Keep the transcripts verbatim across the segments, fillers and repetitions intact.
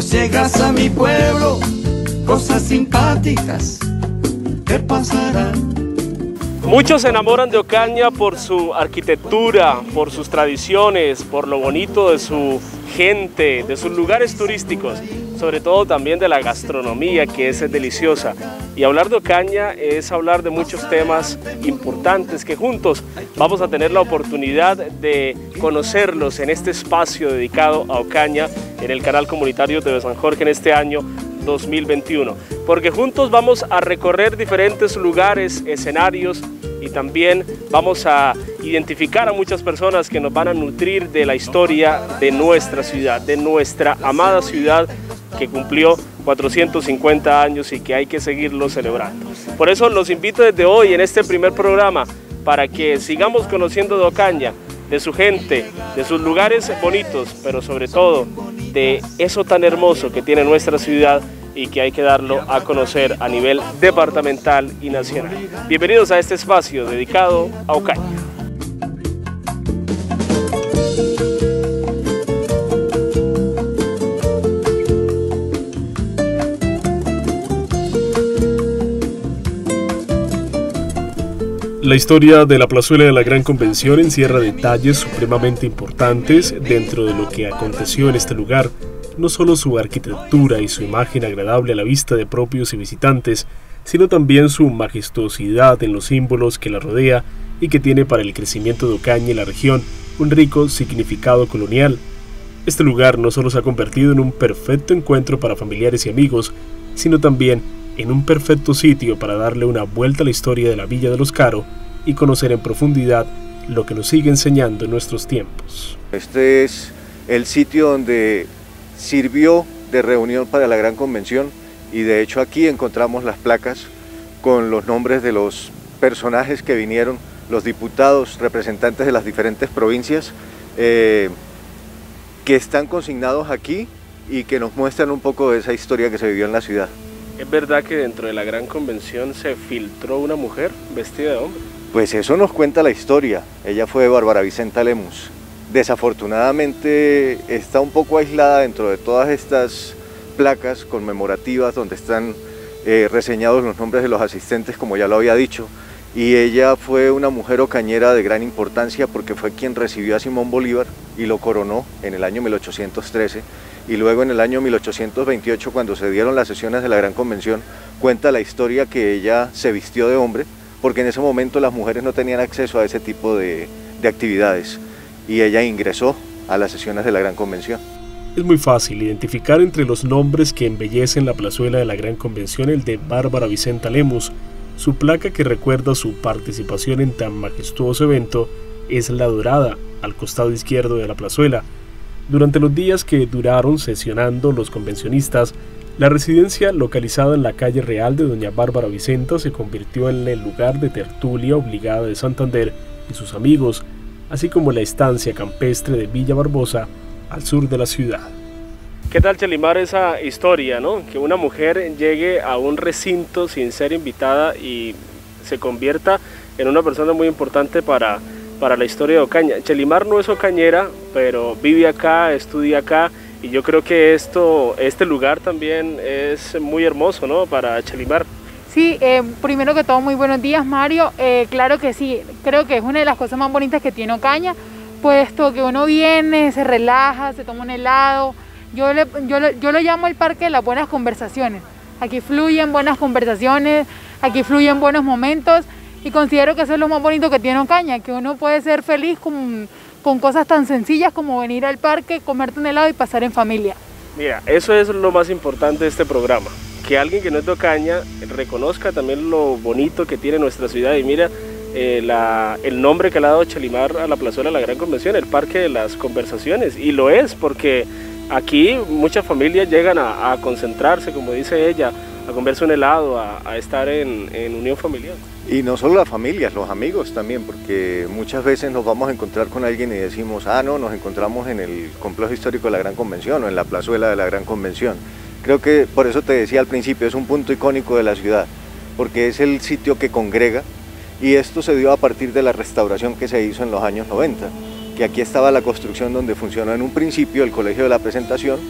llegas a mi pueblo, cosas simpáticas te pasarán. Muchos se enamoran de Ocaña por su arquitectura, por sus tradiciones, por lo bonito de su gente, de sus lugares turísticos, sobre todo también de la gastronomía, que es deliciosa. Y hablar de Ocaña es hablar de muchos temas importantes que juntos vamos a tener la oportunidad de conocerlos en este espacio dedicado a Ocaña en el canal comunitario de San Jorge en este año dos mil veintiuno, porque juntos vamos a recorrer diferentes lugares, escenarios, y también vamos a identificar a muchas personas que nos van a nutrir de la historia de nuestra ciudad, de nuestra amada ciudad que cumplió cuatrocientos cincuenta años y que hay que seguirlo celebrando. Por eso los invito desde hoy en este primer programa para que sigamos conociendo de Ocaña, de su gente, de sus lugares bonitos, pero sobre todo de eso tan hermoso que tiene nuestra ciudad y que hay que darlo a conocer a nivel departamental y nacional. Bienvenidos a este espacio dedicado a Ocaña. La historia de la plazuela de la Gran Convención encierra detalles supremamente importantes dentro de lo que aconteció en este lugar, no solo su arquitectura y su imagen agradable a la vista de propios y visitantes, sino también su majestuosidad en los símbolos que la rodea y que tiene para el crecimiento de Ocaña y la región un rico significado colonial. Este lugar no solo se ha convertido en un perfecto encuentro para familiares y amigos, sino también en un perfecto sitio para darle una vuelta a la historia de la Villa de los Caro y conocer en profundidad lo que nos sigue enseñando en nuestros tiempos. Este es el sitio donde sirvió de reunión para la Gran Convención y de hecho aquí encontramos las placas con los nombres de los personajes que vinieron, los diputados, representantes de las diferentes provincias eh, que están consignados aquí y que nos muestran un poco de esa historia que se vivió en la ciudad. ¿Es verdad que dentro de la Gran Convención se filtró una mujer vestida de hombre? Pues eso nos cuenta la historia. Ella fue Bárbara Vicenta Lemus. Desafortunadamente está un poco aislada dentro de todas estas placas conmemorativas donde están eh, reseñados los nombres de los asistentes, como ya lo había dicho. Y ella fue una mujer ocañera de gran importancia porque fue quien recibió a Simón Bolívar y lo coronó en el año mil ochocientos trece. Y luego en el año mil ochocientos veintiocho, cuando se dieron las sesiones de la Gran Convención, cuenta la historia que ella se vistió de hombre, porque en ese momento las mujeres no tenían acceso a ese tipo de, de actividades, y ella ingresó a las sesiones de la Gran Convención. Es muy fácil identificar entre los nombres que embellecen la plazuela de la Gran Convención el de Bárbara Vicenta Lemus. Su placa que recuerda su participación en tan majestuoso evento es la dorada, al costado izquierdo de la plazuela. Durante los días que duraron sesionando los convencionistas, la residencia localizada en la calle Real de doña Bárbara Vicenta se convirtió en el lugar de tertulia obligada de Santander y sus amigos, así como la estancia campestre de Villa Barbosa, al sur de la ciudad. ¿Qué tal, Chelimar, esa historia, ¿no? Que una mujer llegue a un recinto sin ser invitada y se convierta en una persona muy importante para para la historia de Ocaña. Chelimar no es ocañera, pero vive acá, estudia acá, y yo creo que esto, este lugar también es muy hermoso, ¿no?, para Chelimar. Sí, eh, primero que todo, muy buenos días, Mario. Eh, claro que sí, creo que es una de las cosas más bonitas que tiene Ocaña, puesto que uno viene, se relaja, se toma un helado. Yo, le, yo, yo lo llamo el parque de las buenas conversaciones. Aquí fluyen buenas conversaciones, aquí fluyen buenos momentos, y considero que eso es lo más bonito que tiene Ocaña, que uno puede ser feliz con, con cosas tan sencillas como venir al parque, comerte un helado y pasar en familia. Mira, eso es lo más importante de este programa, que alguien que no es de Ocaña reconozca también lo bonito que tiene nuestra ciudad. Y mira eh, la, el nombre que le ha dado Chelimar a la plazuela de la Gran Convención, el Parque de las Conversaciones, y lo es porque aquí muchas familias llegan a, a concentrarse, como dice ella, a comerse un helado, a, a estar en, en unión familiar. Y no solo las familias, los amigos también, porque muchas veces nos vamos a encontrar con alguien y decimos, ah, no, nos encontramos en el complejo histórico de la Gran Convención o en la plazuela de la Gran Convención. Creo que por eso te decía al principio, es un punto icónico de la ciudad, porque es el sitio que congrega, y esto se dio a partir de la restauración que se hizo en los años noventa, que aquí estaba la construcción donde funcionó en un principio el Colegio de la Presentación,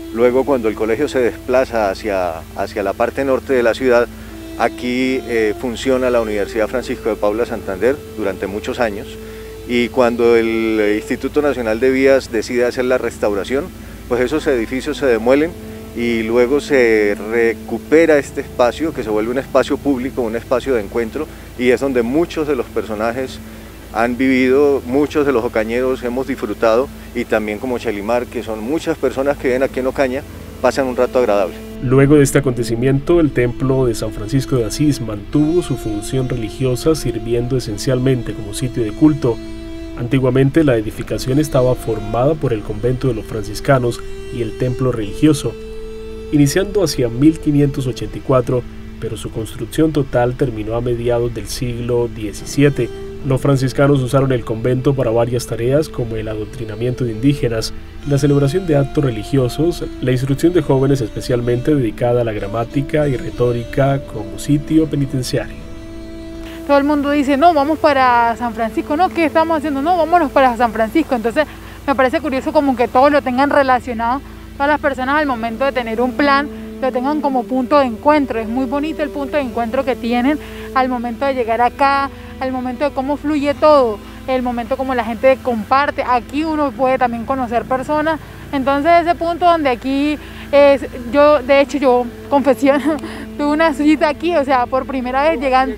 Luego, cuando el colegio se desplaza hacia, hacia la parte norte de la ciudad, aquí eh, funciona la Universidad Francisco de Paula Santander durante muchos años, y cuando el Instituto Nacional de Vías decide hacer la restauración, pues esos edificios se demuelen y luego se recupera este espacio, que se vuelve un espacio público, un espacio de encuentro, y es donde muchos de los personajes han vivido, muchos de los ocañeros hemos disfrutado, y también como Chelimar, que son muchas personas que viven aquí en Ocaña, pasan un rato agradable. Luego de este acontecimiento, el templo de San Francisco de Asís mantuvo su función religiosa, sirviendo esencialmente como sitio de culto. Antiguamente la edificación estaba formada por el convento de los franciscanos y el templo religioso, iniciando hacia mil quinientos ochenta y cuatro, pero su construcción total terminó a mediados del siglo diecisiete. Los franciscanos usaron el convento para varias tareas como el adoctrinamiento de indígenas, la celebración de actos religiosos, la instrucción de jóvenes especialmente dedicada a la gramática y retórica como sitio penitenciario. Todo el mundo dice, no, vamos para San Francisco, no, ¿qué estamos haciendo? No, vámonos para San Francisco. Entonces me parece curioso como que todos lo tengan relacionado, todas las personas al momento de tener un plan, lo tengan como punto de encuentro. Es muy bonito el punto de encuentro que tienen al momento de llegar acá, al momento de cómo fluye todo, el momento como la gente comparte. Aquí uno puede también conocer personas, entonces ese punto donde aquí es, yo de hecho yo, confesión, tuve una cita aquí, o sea, por primera vez llegando,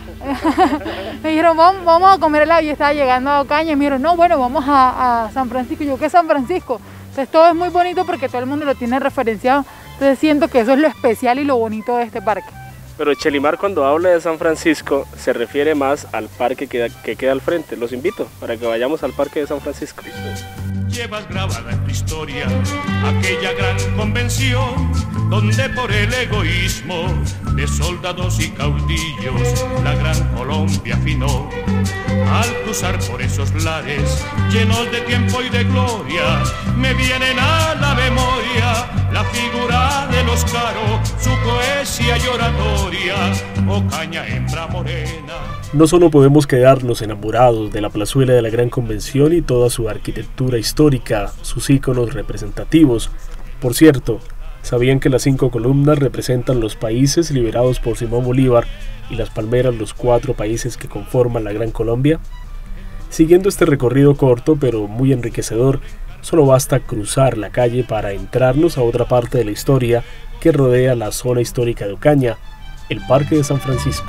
me dijeron vamos, vamos a comer helado, y yo estaba llegando a Ocaña y me dijeron, no, bueno, vamos a, a San Francisco. Y yo, ¿qué es San Francisco? Entonces todo es muy bonito porque todo el mundo lo tiene referenciado, entonces siento que eso es lo especial y lo bonito de este parque. Pero Chelimar, cuando habla de San Francisco, se refiere más al parque que, que queda al frente. Los invito para que vayamos al parque de San Francisco. Llevas grabada en tu historia aquella gran convención donde por el egoísmo de soldados y caudillos la gran Colombia afinó. Al cruzar por esos lares llenos de tiempo y de gloria, me vienen a la memoria la figura de los Caro, su poesía y oratoria, Ocaña hembra morena. No solo podemos quedarnos enamorados de la plazuela de la Gran Convención y toda su arquitectura histórica, sus íconos representativos. Por cierto, ¿sabían que las cinco columnas representan los países liberados por Simón Bolívar y las palmeras los cuatro países que conforman la Gran Colombia? Siguiendo este recorrido corto pero muy enriquecedor, solo basta cruzar la calle para entrarnos a otra parte de la historia que rodea la zona histórica de Ocaña, el Parque de San Francisco.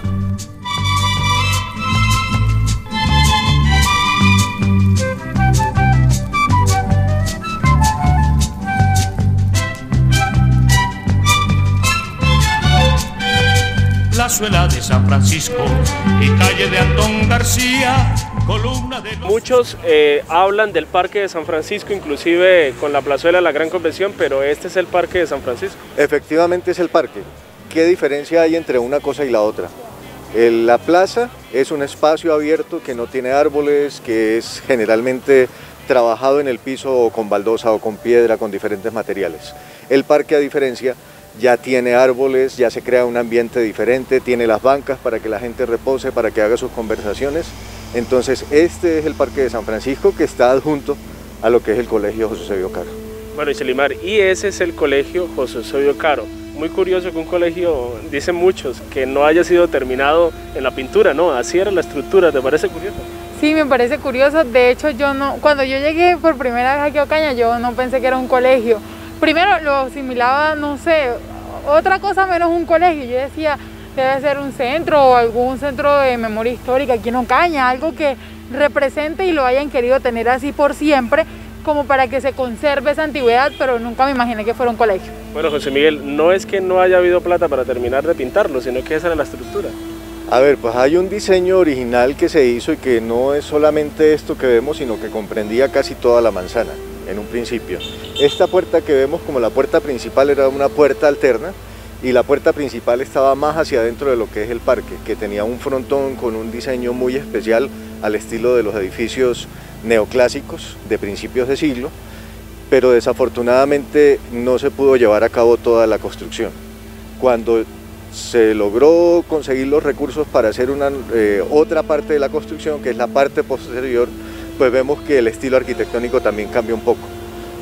Plazuela de San Francisco y calle de Antón García, columna de los... Muchos eh, hablan del Parque de San Francisco, inclusive con la plazuela de la Gran Convención, pero este es el Parque de San Francisco. Efectivamente es el parque. ¿Qué diferencia hay entre una cosa y la otra? El, la plaza es un espacio abierto que no tiene árboles, que es generalmente trabajado en el piso o con baldosa o con piedra, con diferentes materiales. El parque, a diferencia, ya tiene árboles, ya se crea un ambiente diferente, tiene las bancas para que la gente repose, para que haga sus conversaciones. Entonces este es el Parque de San Francisco, que está adjunto a lo que es el Colegio José Eusebio Caro. Bueno, y Chelimar, y ese es el Colegio José Eusebio Caro. Muy curioso que un colegio, dicen muchos, que no haya sido terminado en la pintura, ¿no? Así era la estructura, ¿te parece curioso? Sí, me parece curioso. De hecho, yo no, cuando yo llegué por primera vez aquí a Ocaña, yo no pensé que era un colegio. Primero lo asimilaba, no sé, otra cosa menos un colegio. Yo decía, debe ser un centro o algún centro de memoria histórica aquí en Ocaña, algo que represente y lo hayan querido tener así por siempre, como para que se conserve esa antigüedad, pero nunca me imaginé que fuera un colegio. Bueno, José Miguel, no es que no haya habido plata para terminar de pintarlo, sino que esa era la estructura. A ver, pues hay un diseño original que se hizo y que no es solamente esto que vemos, sino que comprendía casi toda la manzana en un principio. Esta puerta que vemos como la puerta principal era una puerta alterna, y la puerta principal estaba más hacia adentro de lo que es el parque, que tenía un frontón con un diseño muy especial al estilo de los edificios neoclásicos de principios de siglo, pero desafortunadamente no se pudo llevar a cabo toda la construcción. Cuando se logró conseguir los recursos para hacer una, eh, otra parte de la construcción, que es la parte posterior, pues vemos que el estilo arquitectónico también cambia un poco.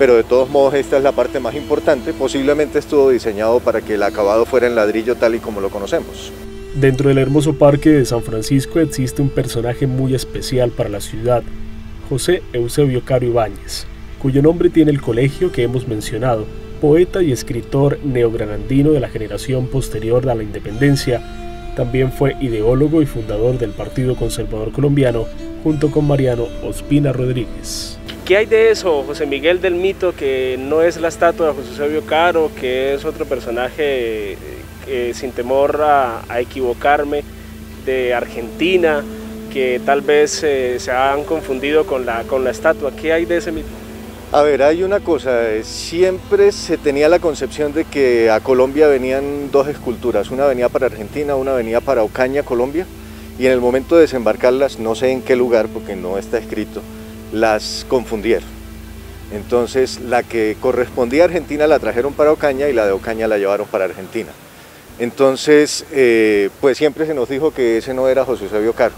pero de todos modos esta es la parte más importante. Posiblemente estuvo diseñado para que el acabado fuera en ladrillo tal y como lo conocemos. Dentro del hermoso parque de San Francisco existe un personaje muy especial para la ciudad, José Eusebio Caro Ibáñez, cuyo nombre tiene el colegio que hemos mencionado, poeta y escritor neogranandino de la generación posterior a la independencia. También fue ideólogo y fundador del Partido Conservador Colombiano, junto con Mariano Ospina Rodríguez. ¿Qué hay de eso, José Miguel, del mito que no es la estatua de José Eusebio Caro, que es otro personaje, eh, sin temor a, a equivocarme, de Argentina, que tal vez eh, se han confundido con la, con la estatua? ¿Qué hay de ese mito? A ver, hay una cosa, siempre se tenía la concepción de que a Colombia venían dos esculturas, una venía para Argentina, una venía para Ocaña, Colombia, y en el momento de desembarcarlas, no sé en qué lugar, porque no está escrito, las confundieron. Entonces, la que correspondía a Argentina la trajeron para Ocaña y la de Ocaña la llevaron para Argentina. Entonces, eh, pues siempre se nos dijo que ese no era José Eusebio Caro.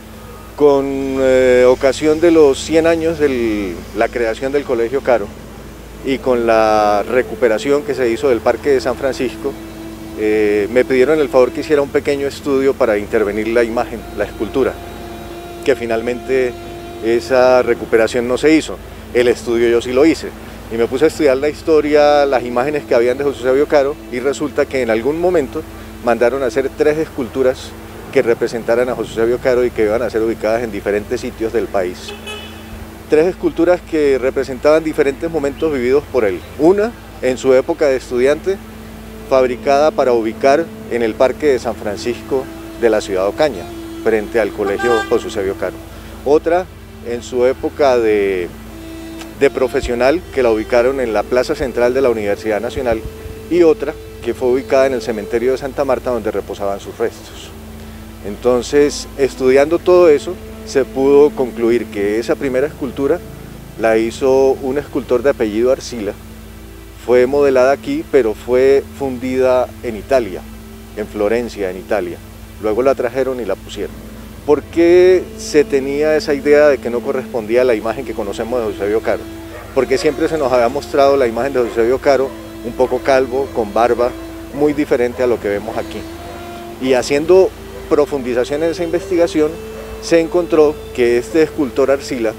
Con eh, ocasión de los cien años de la creación del Colegio Caro y con la recuperación que se hizo del Parque de San Francisco, eh, me pidieron el favor que hiciera un pequeño estudio para intervenir la imagen, la escultura, que finalmente esa recuperación no se hizo. El estudio yo sí lo hice y me puse a estudiar la historia, las imágenes que habían de José Eusebio Caro, y resulta que en algún momento mandaron a hacer tres esculturas que representaran a José Eusebio Caro y que iban a ser ubicadas en diferentes sitios del país. Tres esculturas que representaban diferentes momentos vividos por él. Una, en su época de estudiante, fabricada para ubicar en el Parque de San Francisco de la ciudad de Ocaña, frente al Colegio José Eusebio Caro. Otra, en su época de, de profesional, que la ubicaron en la plaza central de la Universidad Nacional, y otra, que fue ubicada en el cementerio de Santa Marta, donde reposaban sus restos. Entonces, estudiando todo eso, se pudo concluir que esa primera escultura la hizo un escultor de apellido Arcila. Fue modelada aquí, pero fue fundida en Italia, en Florencia, en Italia. Luego la trajeron y la pusieron. ¿Por qué se tenía esa idea de que no correspondía a la imagen que conocemos de José Eusebio Caro? Porque siempre se nos había mostrado la imagen de José Eusebio Caro un poco calvo, con barba, muy diferente a lo que vemos aquí. Y haciendo profundización en esa investigación, se encontró que este escultor Arcila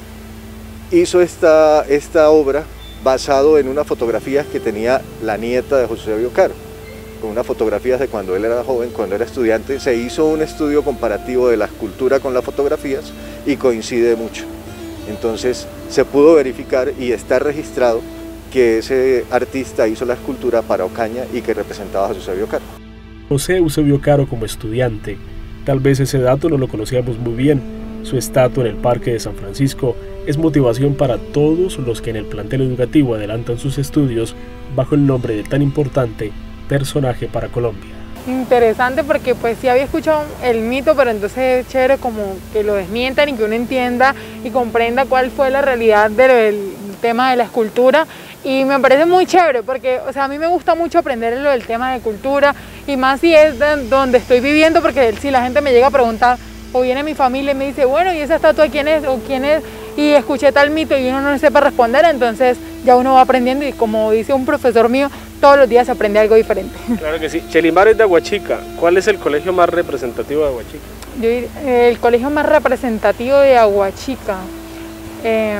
hizo esta, esta obra basado en unas fotografías que tenía la nieta de José Eusebio Caro, con unas fotografías de cuando él era joven, cuando era estudiante. Se hizo un estudio comparativo de la escultura con las fotografías y coincide mucho. Entonces se pudo verificar y está registrado que ese artista hizo la escultura para Ocaña y que representaba a José Eusebio Caro. José Eusebio Caro como estudiante, tal vez ese dato no lo conocíamos muy bien. Su estatua en el Parque de San Francisco es motivación para todos los que en el plantel educativo adelantan sus estudios bajo el nombre de tan importante personaje para Colombia. Interesante, porque pues sí había escuchado el mito, pero entonces es chévere como que lo desmientan y que uno entienda y comprenda cuál fue la realidad del tema de la escultura. Y me parece muy chévere porque, o sea, a mí me gusta mucho aprender lo del tema de cultura, y más si es de donde estoy viviendo, porque si la gente me llega a preguntar o viene mi familia y me dice, bueno, ¿y esa estatua quién es? o quién es, y escuché tal mito y uno no sepa responder, entonces ya uno va aprendiendo, y como dice un profesor mío, todos los días se aprende algo diferente. Claro que sí. Chelimar es de Aguachica. ¿Cuál es el colegio más representativo de Aguachica? Yo, el colegio más representativo de Aguachica, eh,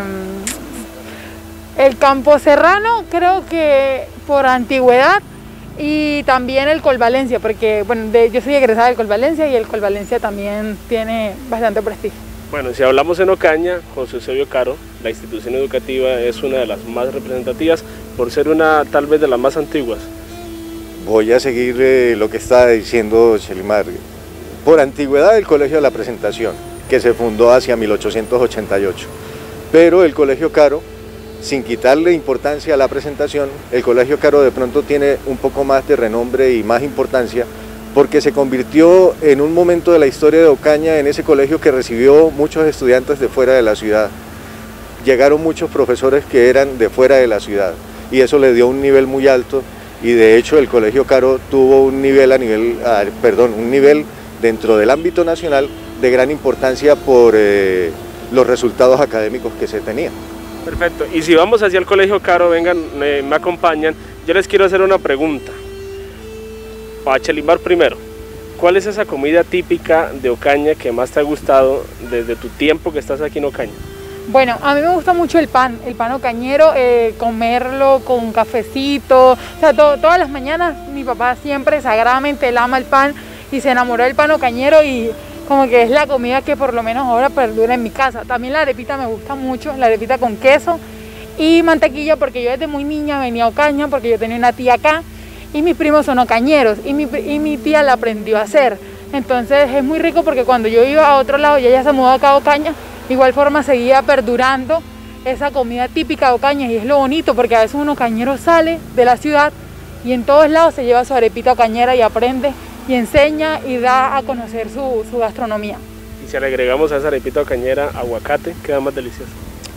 el Campo Serrano, creo que por antigüedad, y también el Colvalencia, porque bueno, de, yo soy egresada del Colvalencia y el Colvalencia también tiene bastante prestigio. Bueno, si hablamos en Ocaña, José Eusebio Caro, la institución educativa es una de las más representativas por ser una tal vez de las más antiguas. Voy a seguir eh, lo que estaba diciendo Chelimar. Por antigüedad, el Colegio de la Presentación, que se fundó hacia mil ochocientos ochenta y ocho, pero el Colegio Caro, sin quitarle importancia a la presentación, el Colegio Caro de pronto tiene un poco más de renombre y más importancia porque se convirtió en un momento de la historia de Ocaña en ese colegio que recibió muchos estudiantes de fuera de la ciudad. Llegaron muchos profesores que eran de fuera de la ciudad y eso le dio un nivel muy alto, y de hecho el Colegio Caro tuvo un nivel a nivel, ah, perdón, un nivel dentro del ámbito nacional de gran importancia por eh, los resultados académicos que se tenían. Perfecto, y si vamos hacia el Colegio Caro, vengan, eh, me acompañan, yo les quiero hacer una pregunta. A Chelimar primero, ¿cuál es esa comida típica de Ocaña que más te ha gustado desde tu tiempo que estás aquí en Ocaña? Bueno, a mí me gusta mucho el pan, el pan ocañero, eh, comerlo con un cafecito, o sea, to todas las mañanas mi papá siempre sagradamente él ama el pan y se enamoró del pan ocañero y como que es la comida que por lo menos ahora perdura en mi casa. También la arepita me gusta mucho, la arepita con queso y mantequilla porque yo desde muy niña venía a Ocaña porque yo tenía una tía acá y mis primos son ocañeros y mi, y mi tía la aprendió a hacer. Entonces es muy rico porque cuando yo iba a otro lado y ella se mudó acá a Ocaña, igual forma seguía perdurando esa comida típica de Ocaña y es lo bonito porque a veces un ocañero sale de la ciudad y en todos lados se lleva su arepita ocañera y aprende y enseña y da a conocer su, su gastronomía. Y si le agregamos a esa arepita ocañera aguacate, queda más delicioso.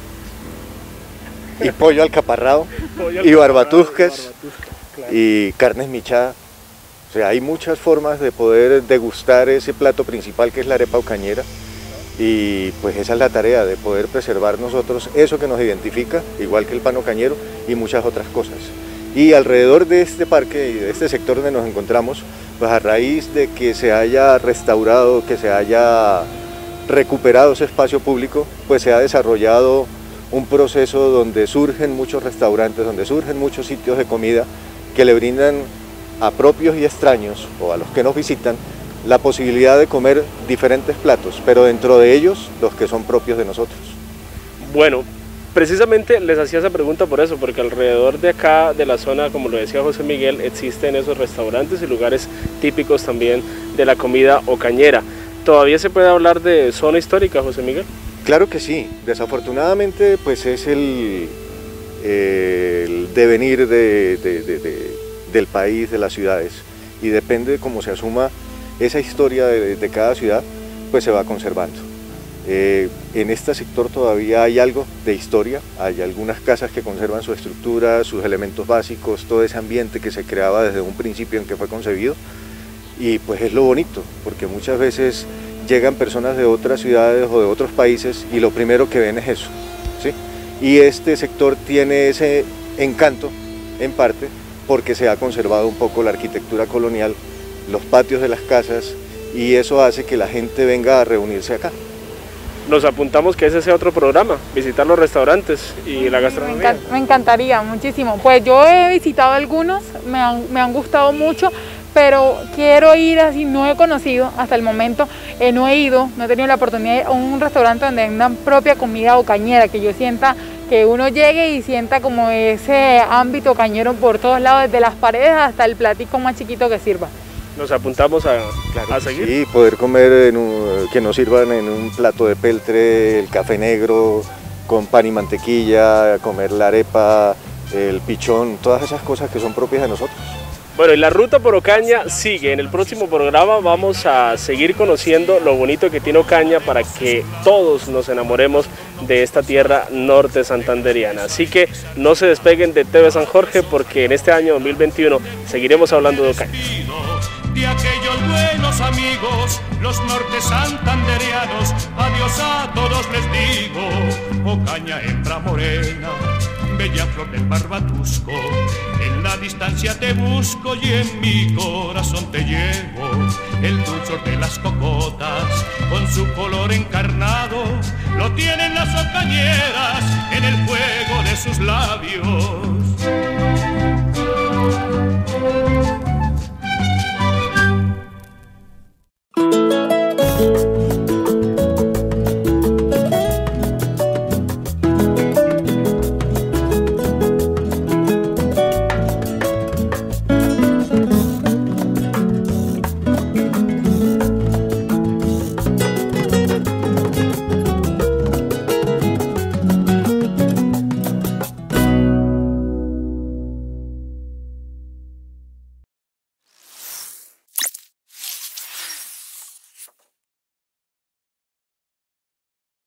Y pollo alcaparrado, Pollo y alcaparrado, barbatuscas, barbatusca, claro. y carnes michadas. O sea, hay muchas formas de poder degustar ese plato principal que es la arepa ocañera. Y pues esa es la tarea, de poder preservar nosotros eso que nos identifica, igual que el pan ocañero y muchas otras cosas. Y alrededor de este parque y de este sector donde nos encontramos, pues a raíz de que se haya restaurado, que se haya recuperado ese espacio público, pues se ha desarrollado un proceso donde surgen muchos restaurantes, donde surgen muchos sitios de comida que le brindan a propios y extraños, o a los que nos visitan, la posibilidad de comer diferentes platos, pero dentro de ellos los que son propios de nosotros. Bueno, precisamente les hacía esa pregunta por eso, porque alrededor de acá, de la zona, como lo decía José Miguel, existen esos restaurantes y lugares típicos también de la comida ocañera. ¿Todavía se puede hablar de zona histórica, José Miguel? Claro que sí, desafortunadamente pues es el, eh, el devenir de, de, de, de, del país, de las ciudades, y depende de cómo se asuma esa historia de, de cada ciudad, pues se va conservando. Eh, en este sector todavía hay algo de historia, hay algunas casas que conservan su estructura, sus elementos básicos, todo ese ambiente que se creaba desde un principio en que fue concebido, y pues es lo bonito, porque muchas veces llegan personas de otras ciudades o de otros países y lo primero que ven es eso, ¿sí? Y este sector tiene ese encanto, en parte, porque se ha conservado un poco la arquitectura colonial, los patios de las casas, y eso hace que la gente venga a reunirse acá. Nos apuntamos que ese sea otro programa, visitar los restaurantes y la gastronomía. Me, encan me encantaría muchísimo. Pues yo he visitado algunos, me han, me han gustado mucho, pero quiero ir así, no he conocido hasta el momento, eh, no he ido, no he tenido la oportunidad de ir a un restaurante donde hay una propia comida ocañera, que yo sienta que uno llegue y sienta como ese ámbito ocañero por todos lados, desde las paredes hasta el platico más chiquito que sirva. Nos apuntamos a, claro, a seguir. Sí, poder comer, en un, que nos sirvan en un plato de peltre, el café negro con pan y mantequilla, comer la arepa, el pichón, todas esas cosas que son propias de nosotros. Bueno, y la ruta por Ocaña sigue. En el próximo programa vamos a seguir conociendo lo bonito que tiene Ocaña para que todos nos enamoremos de esta tierra norte santanderiana. Así que no se despeguen de T V San Jorge, porque en este año dos mil veintiuno seguiremos hablando de Ocaña. De aquellos buenos amigos, los norte santanderianos, adiós a todos les digo. Ocaña, hembra morena, bella flor del Barbatusco, en la distancia te busco y en mi corazón te llevo. El dulzor de las cocotas, con su color encarnado, lo tienen las ocañeras en el fuego de sus labios.